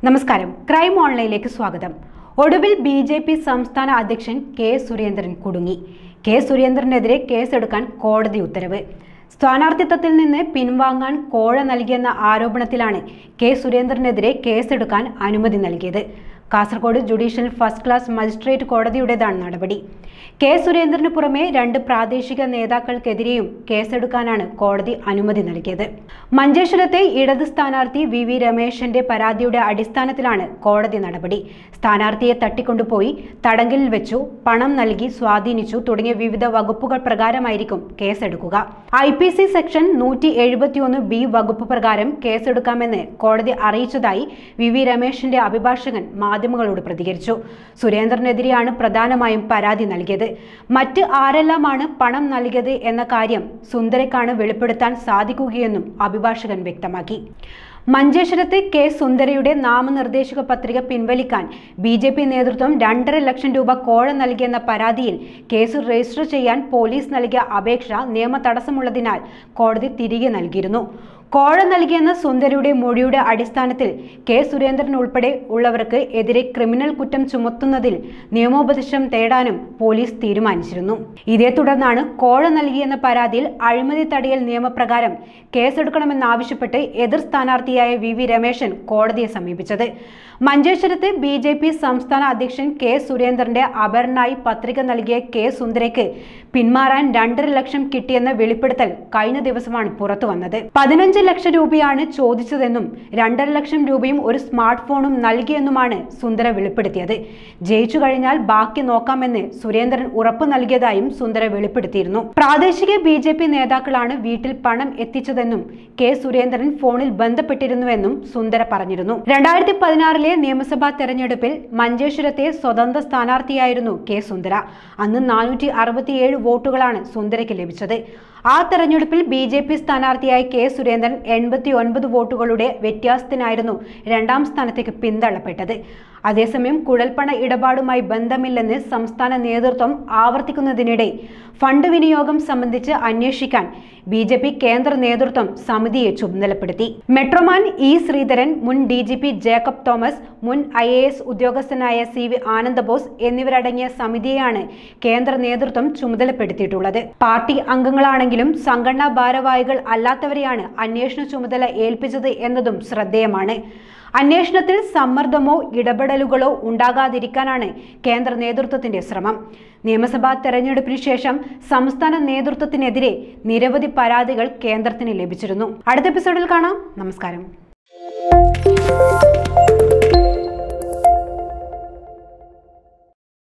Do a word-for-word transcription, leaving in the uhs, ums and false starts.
നമസ്കാരം. ക്രൈം ഓൺലൈനിലേക്ക് സ്വാഗതം. ഒടുവിൽ ബി ജെ പി സംസ്ഥാന അധ്യക്ഷൻ കെ സുരേന്ദ്രൻ കുടുങ്ങി. കെ സുരേന്ദ്രനെതിരെ കേസെടുക്കാൻ കോടതി ഉത്തരവ്. സ്ഥാനാർത്ഥിത്വത്തിൽ നിന്ന് പിൻവാങ്ങാൻ കോഴ നൽകിയെന്ന ആരോപണത്തിലാണ് കെ സുരേന്ദ്രനെതിരെ കേസെടുക്കാൻ അനുമതി നൽകിയത്. Kasaragod judicial first class magistrate കോടതിയുടേതാണ് നടപടി. കെ സുരേന്ദ്രന് പുറമെ രണ്ട് പ്രാദേശിക നേതാക്കൾക്കെതിരെയും കേസെടുക്കാനാണ് കോടതി അനുമതി നൽകിയത്. മഞ്ചേശ്വരത്തെ ഇടത് സ്ഥാനാർത്ഥി വി വി രമേശന്റെ പരാതിയുടെ അടിസ്ഥാനത്തിലാണ് കോടതി നടപടി. സ്ഥാനാർത്ഥിയെ തട്ടിക്കൊണ്ടുപോയി തടങ്കലിൽ വെച്ചു, പണം നൽകി സ്വാധീനിച്ചു തുടങ്ങിയ വിവിധ വകുപ്പുകൾ പ്രകാരമായിരിക്കും കേസെടുക്കുക. ഐ പി സി സെക്ഷൻ നൂറ്റി എഴുപത്തിയൊന്ന് ബി വകുപ്പ് പ്രകാരം കേസെടുക്കാമെന്ന് കോടതി അറിയിച്ചതായി വി വി രമേശന്റെ അഭിഭാഷകൻ മാധ്യമങ്ങളോട് പ്രതികരിച്ചു. സുരേന്ദ്രനെതിരെയാണ് പ്രധാനമായും പരാതി നൽകിയത്. മറ്റ് ആരെല്ലാമാണ് പണം നൽകിയത് എന്ന കാര്യം സുന്ദരയ്ക്കാണ് വെളിപ്പെടുത്താൻ സാധിക്കുകയെന്നും അഭിഭാഷകൻ വ്യക്തമാക്കി. മഞ്ചേശ്വരത്ത് കെ സുന്ദരയുടെ നാമനിർദ്ദേശക പത്രിക പിൻവലിക്കാൻ ബി ജെ പി നേതൃത്വം രണ്ടര ലക്ഷം രൂപ കോഴ നൽകിയെന്ന പരാതിയിൽ കേസ് രജിസ്റ്റർ ചെയ്യാൻ പോലീസ് നൽകിയ അപേക്ഷ നിയമ തടസ്സമുള്ളതിനാൽ കോടതി തിരികെ നൽകിയിരുന്നു. കോഴ നൽകിയെന്ന സുന്ദരയുടെ മൊഴിയുടെ അടിസ്ഥാനത്തിൽ കെ സുരേന്ദ്രൻ ഉൾപ്പെടെ ഉള്ളവർക്ക് എതിരെ ക്രിമിനൽ കുറ്റം ചുമത്തുന്നതിൽ നിയമോപദേശം തേടാനും പോലീസ് തീരുമാനിച്ചിരുന്നു. ഇതേ തുടർന്നാണ് കോഴ നൽകിയെന്ന പരാതിയിൽ അഴിമതി തടയൽ നിയമപ്രകാരം കേസെടുക്കണമെന്നാവശ്യപ്പെട്ട് എതിർ സ്ഥാനാർത്ഥിയായ വി വി രമേശൻ കോടതിയെ സമീപിച്ചത്. മഞ്ചേശ്വരത്ത് ബി ജെ പി സംസ്ഥാന അധ്യക്ഷൻ കെ സുരേന്ദ്രന്റെ അപരനായി പത്രിക നൽകിയ കെ സുന്ദരയ്ക്ക് പിന്മാറാൻ രണ്ടര ലക്ഷം കിട്ടിയെന്ന വെളിപ്പെടുത്തൽ കഴിഞ്ഞ ദിവസമാണ് പുറത്തു വന്നത്. പതിനഞ്ച് ലക്ഷം രൂപയാണ് ചോദിച്ചതെന്നും രണ്ടര ലക്ഷം രൂപയും ഒരു സ്മാർട്ട് ഫോണും നൽകിയെന്നുമാണ് സുന്ദര വെളിപ്പെടുത്തിയത്. ജയിച്ചു കഴിഞ്ഞാൽ ബാക്കി നോക്കാമെന്ന് സുരേന്ദ്രൻ ഉറപ്പു നൽകിയതായും സുന്ദര വെളിപ്പെടുത്തിയിരുന്നു. പ്രാദേശിക ബി ജെ പി നേതാക്കളാണ് വീട്ടിൽ പണം എത്തിച്ചതെന്നും കെ സുരേന്ദ്രൻ ഫോണിൽ ബന്ധപ്പെട്ടിരുന്നുവെന്നും സുന്ദര പറഞ്ഞിരുന്നു. രണ്ടായിരത്തി പതിനാറിലെ നിയമസഭാ തെരഞ്ഞെടുപ്പിൽ മഞ്ചേശ്വരത്തെ സ്വതന്ത്ര സ്ഥാനാർത്ഥിയായിരുന്നു കെ സുന്ദര. അന്ന് നാനൂറ്റി അറുപത്തിയേഴ് വോട്ടുകളാണ് സുന്ദരയ്ക്ക് ലഭിച്ചത്. ആ തെരഞ്ഞെടുപ്പിൽ ബി ജെ പി സ്ഥാനാർത്ഥിയായ കെ സുരേന്ദ്രൻ എൺപത്തി ഒൻപത് വോട്ടുകളുടെ വ്യത്യാസത്തിനായിരുന്നു രണ്ടാം സ്ഥാനത്തേക്ക് പിന്തള്ളപ്പെട്ടത്. അതേസമയം കുഴൽപ്പണ ഇടപാടുമായി ബന്ധമില്ലെന്ന് സംസ്ഥാന നേതൃത്വം ആവർത്തിക്കുന്നതിനിടെ ഫണ്ട് വിനിയോഗം സംബന്ധിച്ച് അന്വേഷിക്കാൻ ബി ജെ പി കേന്ദ്ര നേതൃത്വം സമിതിയെ ചുമതലപ്പെടുത്തി. മെട്രോമാൻ ഇ ശ്രീധരൻ, മുൻ D G P Jacob Thomas, മുൻ ഐ എ എസ് ഉദ്യോഗസ്ഥനായ സി വി ആനന്ദബോസ് എന്നിവരടങ്ങിയ സമിതിയെയാണ് കേന്ദ്ര നേതൃത്വം ചുമതലപ്പെടുത്തിയിട്ടുള്ളത്. പാർട്ടി അംഗങ്ങളാണെങ്കിലും സംഘടനാ ഭാരവാഹികൾ അല്ലാത്തവരെയാണ് അന്വേഷണ ചുമതല ഏൽപ്പിച്ചത് എന്നതും ശ്രദ്ധേയമാണ്. അന്വേഷണത്തിൽ സമ്മർദ്ദമോ ഇടപെടലുകളോ ഉണ്ടാകാതിരിക്കാനാണ് കേന്ദ്ര നേതൃത്വത്തിന്റെ ശ്രമം. നിയമസഭാ തെരഞ്ഞെടുപ്പിന് ശേഷം സംസ്ഥാന നേതൃത്വത്തിനെതിരെ നിരവധി പരാതികൾ കേന്ദ്രത്തിന് ലഭിച്ചിരുന്നു. അടുത്ത എപ്പിസോഡിൽ കാണാം. നമസ്കാരം.